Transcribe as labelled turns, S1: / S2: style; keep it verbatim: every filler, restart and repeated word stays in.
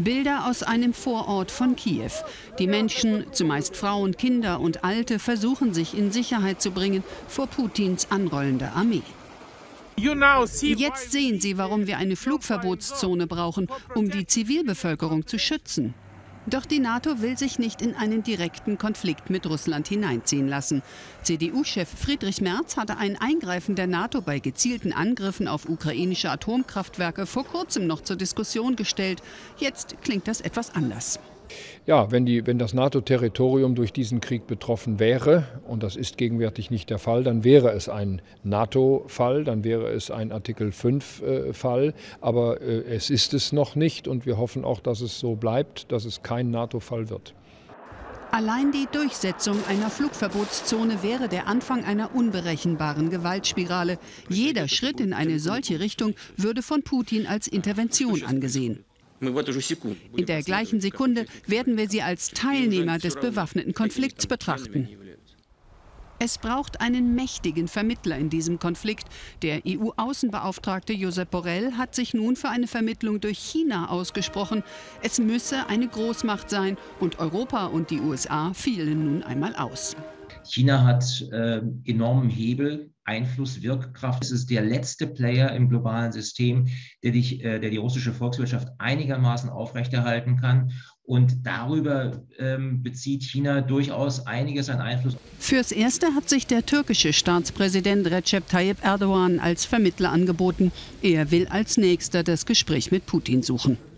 S1: Bilder aus einem Vorort von Kiew. Die Menschen, zumeist Frauen, Kinder und Alte, versuchen sich in Sicherheit zu bringen vor Putins anrollender Armee. Jetzt sehen Sie, warum wir eine Flugverbotszone brauchen, um die Zivilbevölkerung zu schützen. Doch die NATO will sich nicht in einen direkten Konflikt mit Russland hineinziehen lassen. C D U-Chef Friedrich Merz hatte ein Eingreifen der NATO bei gezielten Angriffen auf ukrainische Atomkraftwerke vor kurzem noch zur Diskussion gestellt. Jetzt klingt das etwas anders.
S2: Ja, wenn, die, wenn das NATO-Territorium durch diesen Krieg betroffen wäre, und das ist gegenwärtig nicht der Fall, dann wäre es ein NATO-Fall, dann wäre es ein Artikel fünf Fall. Aber äh, es ist es noch nicht und wir hoffen auch, dass es so bleibt, dass es kein NATO-Fall wird.
S1: Allein die Durchsetzung einer Flugverbotszone wäre der Anfang einer unberechenbaren Gewaltspirale. Jeder Schritt in eine solche Richtung würde von Putin als Intervention angesehen. In der gleichen Sekunde werden wir sie als Teilnehmer des bewaffneten Konflikts betrachten. Es braucht einen mächtigen Vermittler in diesem Konflikt. Der E U-Außenbeauftragte Josep Borrell hat sich nun für eine Vermittlung durch China ausgesprochen. Es müsse eine Großmacht sein und Europa und die U S A fielen nun einmal aus.
S3: China hat äh, enormen Hebel, Einfluss, Wirkkraft. Es ist der letzte Player im globalen System, der, dich, äh, der die russische Volkswirtschaft einigermaßen aufrechterhalten kann. Und darüber ähm, bezieht China durchaus einiges an Einfluss.
S1: Fürs Erste hat sich der türkische Staatspräsident Recep Tayyip Erdogan als Vermittler angeboten. Er will als Nächster das Gespräch mit Putin suchen.